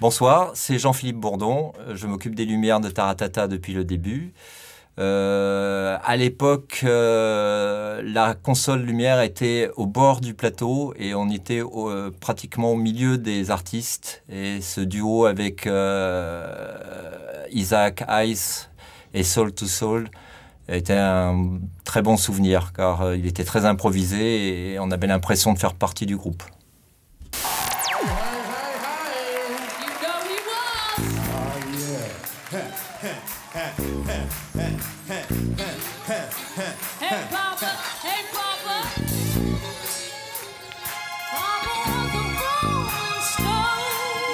Bonsoir, c'est Jean-Philippe Bourdon. Je m'occupe des lumières de Taratata depuis le début. À l'époque, la console lumière était au bord du plateau et on était pratiquement au milieu des artistes. Et ce duo avec Isaac Hayes et Soul to Soul était un très bon souvenir car il était très improvisé et on avait l'impression de faire partie du groupe. Hey, Papa! Hey, Papa! Papa was a rolling stone.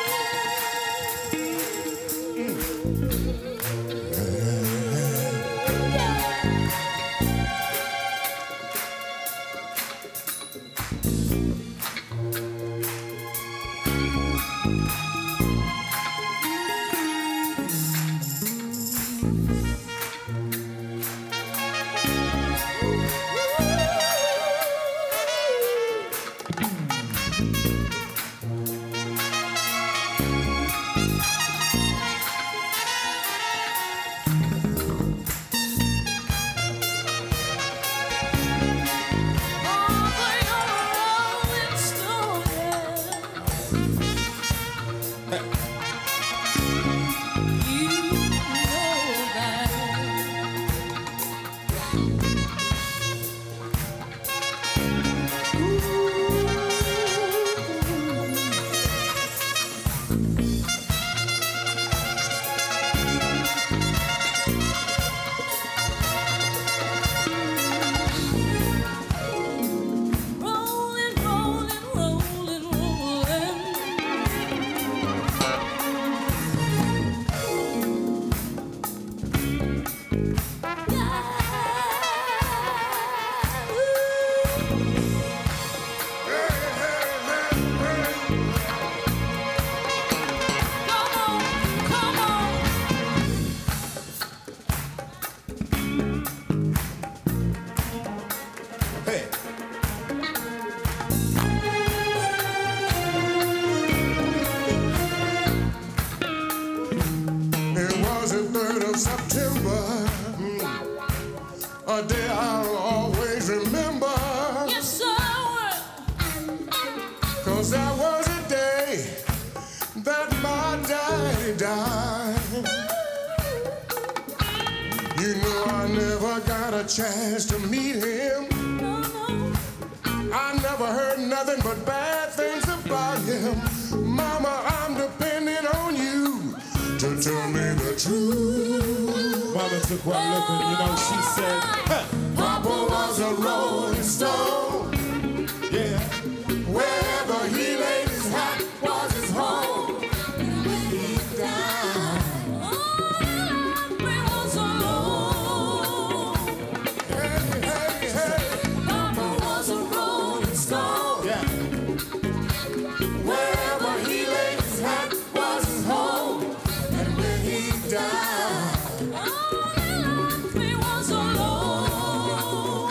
A day I'll always remember. Yes, sir. 'Cause that was a day that my daddy died. You know I never got a chance to meet him. No, no. I never heard nothing but bad things about him. Mama, I'm depending on you to tell me the truth. Mama took one look and, you know, she said, huh. Papa was a rolling stone. Yeah. Wherever he laid his hat was his home. And when he died, oh, we was alone. Hey, hey, hey. Papa was a rolling stone. Yeah. Wherever he laid his hat was his home. And when he died, We was alone.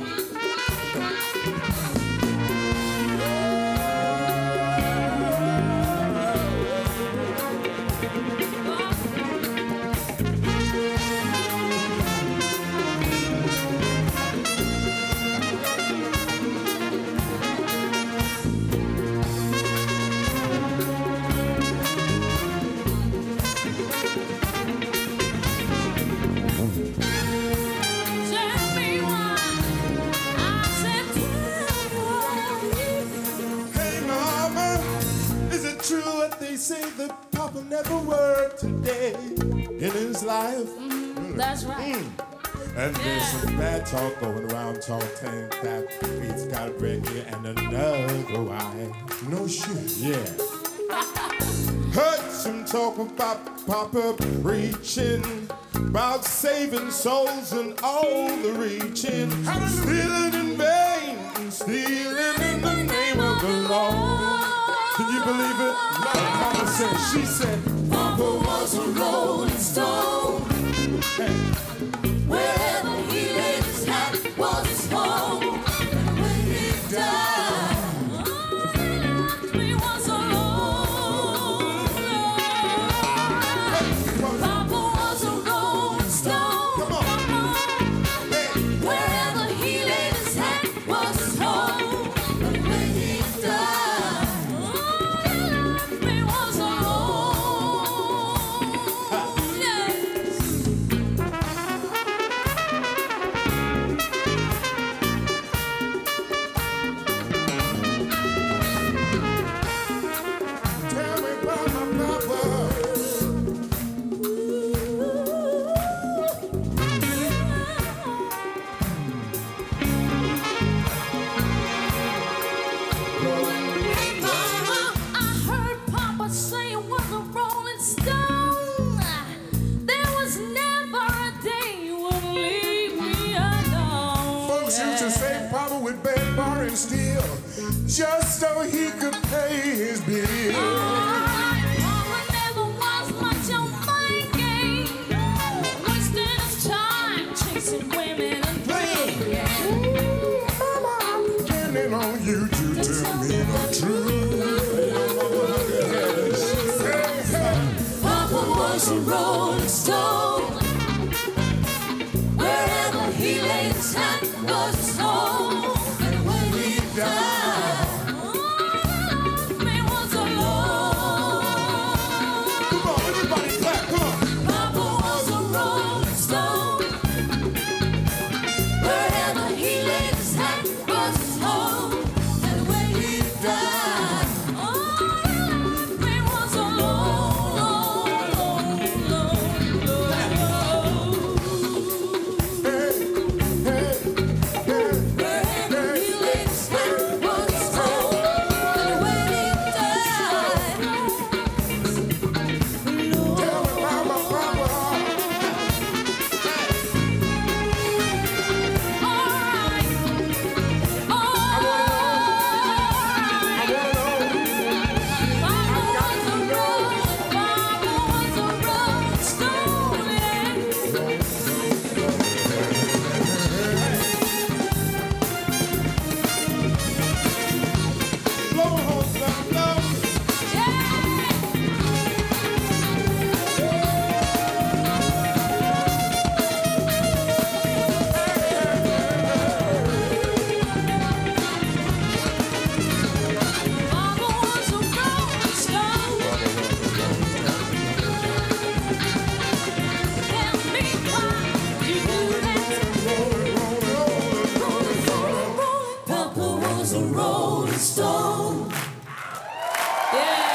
Tell me why. I said Hey, Mama, is it true what they say that Papa never worked a day in his life? that's right. And there's some bad talk going around talking that he's got Ricky and another wife. no shit. Yeah. Heard some talk about Papa preaching about saving souls and all the reaching. Stealing in vain, stealing in the name of the Lord. Can you believe it? Mama said, she said, Papa was a rolling stone. hey. Wherever he laid his hat was his home. And when he died, we was alone. red bar and steel just so he could pay his bill. Mama never was much on my game, wasting his time chasing women and dreams. Mama, I'm depending on you to tell me the truth. Papa was a rolling stone. Wherever he laid his hat was his home. And when he died, he was alone. Come on, everybody clap, come on. Papa was a rolling stone. Wherever he laid his hat was his home. And when he died, he was alone. Wherever he laid his hat was his home. And when he died, Tell me about my papa. Blow, horse, blow, blow. Papa was a rolling stone. Yeah.